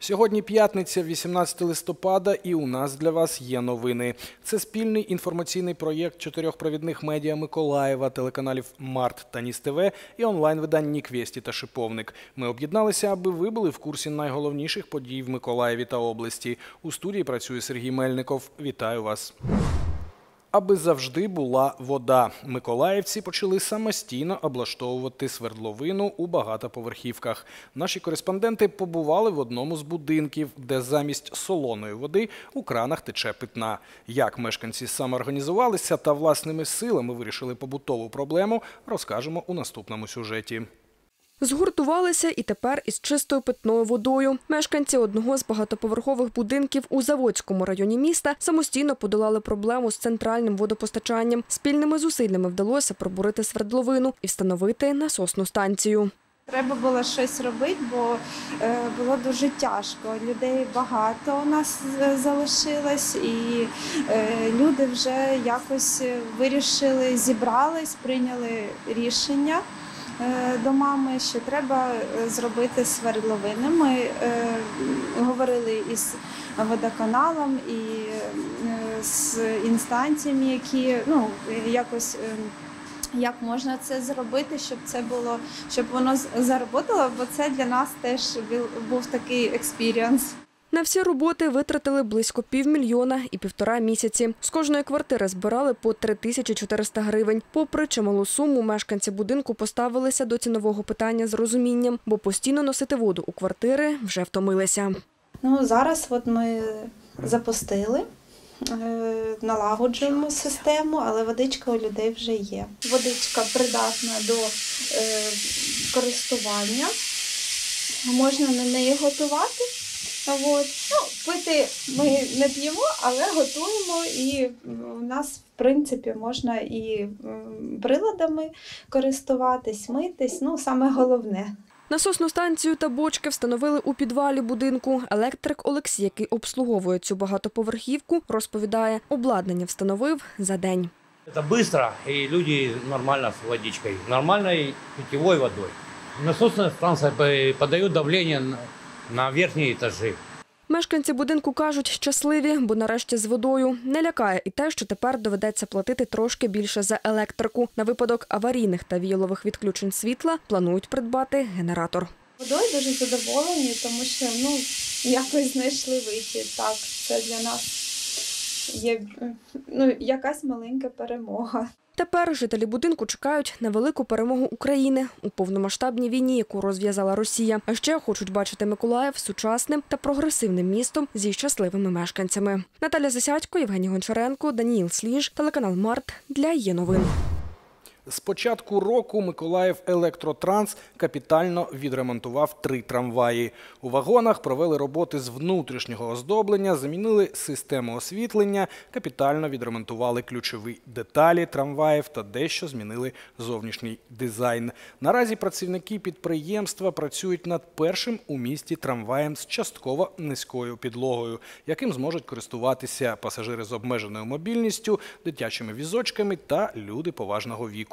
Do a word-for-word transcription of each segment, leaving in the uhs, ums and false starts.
Сьогодні п'ятниця, вісімнадцяте листопада, і у нас для вас є новини. Це спільний інформаційний проєкт чотирьох провідних медіа Миколаєва, телеканалів Март та Ніс ТВ і онлайн-видань Ніквєсті та Шиповник. Ми об'єдналися, аби ви були в курсі найголовніших подій в Миколаєві та області. У студії працює Сергій Мельников. Вітаю вас. Аби завжди була вода. Миколаївці почали самостійно облаштовувати свердловину у багатоповерхівках. Наші кореспонденти побували в одному з будинків, де замість солоної води у кранах тече питна. Як мешканці самоорганізувалися та власними силами вирішили побутову проблему, розкажемо у наступному сюжеті. Згуртувалися і тепер із чистою питною водою. Мешканці одного з багатоповерхових будинків у Заводському районі міста самостійно подолали проблему з центральним водопостачанням. Спільними зусиллями вдалося пробурити свердловину і встановити насосну станцію. Треба було щось робити, бо було дуже тяжко. Людей багато у нас залишилось, і люди вже якось вирішили, зібрались, прийняли рішення до мами, що треба зробити свердловини. Ми е, говорили із водоканалом і е, з інстанціями, які ну, якось е, як можна це зробити, щоб це було, щоб воно заработало, бо це для нас теж був такий експірієнс. На всі роботи витратили близько півмільйона і півтора місяці. З кожної квартири збирали по три тисячі чотириста гривень. Попри чималу суму, мешканці будинку поставилися до цінового питання з розумінням, бо постійно носити воду у квартири вже втомилися. Ну, зараз от ми запустили, налагоджуємо систему, але водичка у людей вже є. Водичка придатна до користування, можна на неї готувати. От. Ну, пити ми не п'ємо, але готуємо, і у нас, в принципі, можна і приладами користуватись, митись, ну, саме головне. Насосну станцію та бочки встановили у підвалі будинку. Електрик Олексій, який обслуговує цю багатоповерхівку, розповідає, обладнання встановив за день. Це швидко, і люди нормально з водичкою, нормальною питьовою водою. Насосна станція подає давлення на верхні етажі. Мешканці будинку кажуть, щасливі, бо нарешті з водою. Не лякає і те, що тепер доведеться платити трошки більше за електрику. На випадок аварійних та віялових відключень світла планують придбати генератор. Водою дуже задоволені, тому що ну, якось знайшли вихід. Так, це для нас є ну, якась маленька перемога. Тепер жителі будинку чекають на велику перемогу України у повномасштабній війні, яку розв'язала Росія. А ще хочуть бачити Миколаїв сучасним та прогресивним містом зі щасливими мешканцями. Наталя Засядько, Євгеній Гончаренко, Даніїл Сліж, телеканал Март для Є новин. З початку року Миколаїв Електротранс капітально відремонтував три трамваї. У вагонах провели роботи з внутрішнього оздоблення, замінили систему освітлення, капітально відремонтували ключові деталі трамваїв та дещо змінили зовнішній дизайн. Наразі працівники підприємства працюють над першим у місті трамваєм з частково низькою підлогою, яким зможуть користуватися пасажири з обмеженою мобільністю, дитячими візочками та люди поважного віку.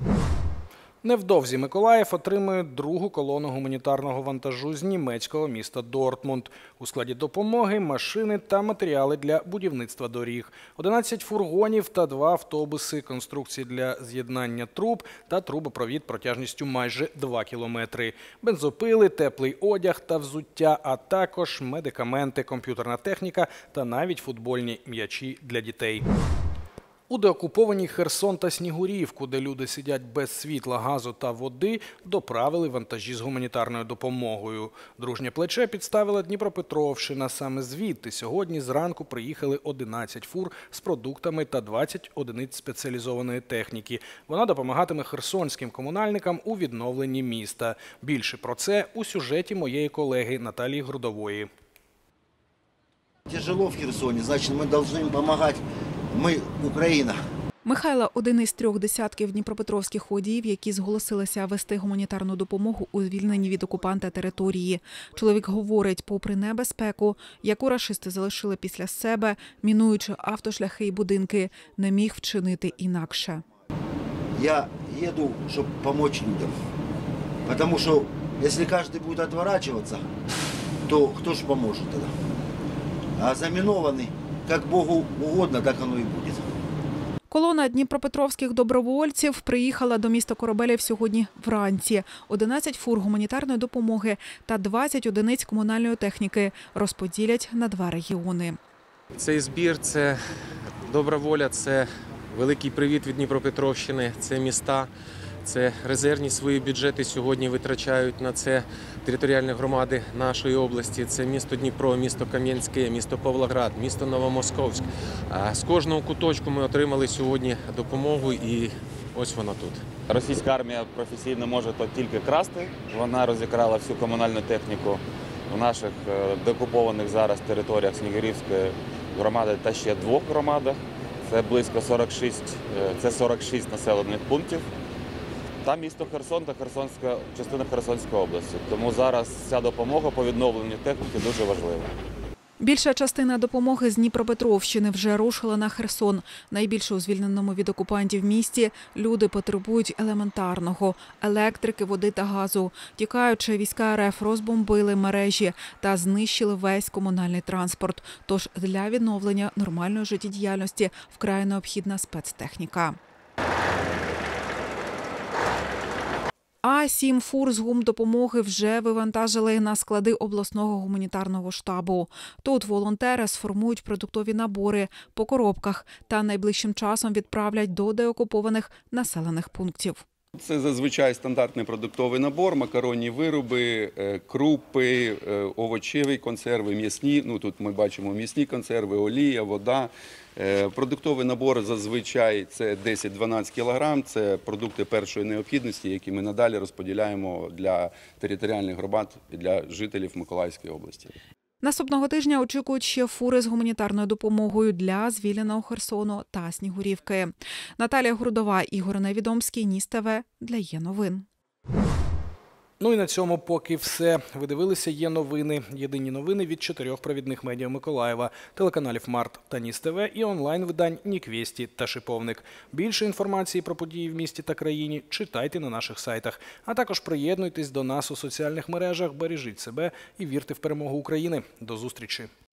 Невдовзі Миколаїв отримує другу колону гуманітарного вантажу з німецького міста Дортмунд. У складі допомоги – машини та матеріали для будівництва доріг. одинадцять фургонів та два автобуси, конструкції для з'єднання труб та трубопровід протяжністю майже два кілометри. Бензопили, теплий одяг та взуття, а також медикаменти, комп'ютерна техніка та навіть футбольні м'ячі для дітей. У деокупованій Херсон та Снігурівку, де люди сидять без світла, газу та води, доправили вантажі з гуманітарною допомогою. Дружнє плече підставила Дніпропетровщина. Саме звідти сьогодні зранку приїхали одинадцять фур з продуктами та двадцять одиниць спеціалізованої техніки. Вона допомагатиме херсонським комунальникам у відновленні міста. Більше про це у сюжеті моєї колеги Наталії Грудової. Тяжело в Херсоні, значить ми повинні їм допомагати. Ми – Україна. Михайло – один із трьох десятків дніпропетровських водіїв, які зголосилися вести гуманітарну допомогу у звільненні від окупанта території. Чоловік говорить, попри небезпеку, яку рашисти залишили після себе, мінуючи автошляхи і будинки, не міг вчинити інакше. Я їду, щоб допомогти людям. Тому що, якщо кожен буде відворачуватися, то кто же поможет тогда? А заминованный, как Богу угодно, так оно и будет. Колона дніпропетровських добровольців приїхала до міста Корабелів сьогодні вранці. одинадцять фур гуманітарної допомоги та двадцять одиниць комунальної техніки розподілять на два регіони. Цей збір – це добра воля, це великий привіт від Дніпропетровщини, це міста, це резервні свої бюджети сьогодні витрачають на це територіальні громади нашої області. Це місто Дніпро, місто Кам'янське, місто Павлоград, місто Новомосковськ. З кожного куточку ми отримали сьогодні допомогу і ось вона тут. Російська армія професійно може то тільки красти. Вона розікрала всю комунальну техніку в наших деокупованих зараз територіях Снігурівської громади та ще двох громадах. Це близько сорок шість, це сорок шість населених пунктів. Та місто Херсон та Херсонська, частина Херсонської області. Тому зараз ця допомога по відновленню техніки дуже важлива. Більша частина допомоги з Дніпропетровщини вже рушила на Херсон. Найбільше у звільненому від окупантів місті люди потребують елементарного – електрики, води та газу. Тікаючи, війська РФ розбомбили мережі та знищили весь комунальний транспорт. Тож для відновлення нормальної життєдіяльності вкрай необхідна спецтехніка. А сім фур з гумдопомоги вже вивантажили на склади обласного гуманітарного штабу. Тут волонтери сформують продуктові набори по коробках та найближчим часом відправлять до деокупованих населених пунктів. Це зазвичай стандартний продуктовий набор, макаронні вироби, крупи, овочеві консерви, м'ясні. Ну, тут ми бачимо м'ясні консерви, олія, вода. Продуктовий набор зазвичай це десять-дванадцять кілограм. Це продукти першої необхідності, які ми надалі розподіляємо для територіальних громад і для жителів Миколаївської області. Наступного тижня очікують ще фури з гуманітарною допомогою для звільненого Херсону та Снігурівки. Наталія Грудова, Ігор Невідомський, Ніс ТВ для Є новин. Ну і на цьому поки все. Ви дивилися Є новини. Єдині новини від чотирьох провідних медіа Миколаєва, телеканалів Март та Ніс ТВ і онлайн-видань Ніквєсті та Шиповник. Більше інформації про події в місті та країні читайте на наших сайтах. А також приєднуйтесь до нас у соціальних мережах, бережіть себе і вірте в перемогу України. До зустрічі!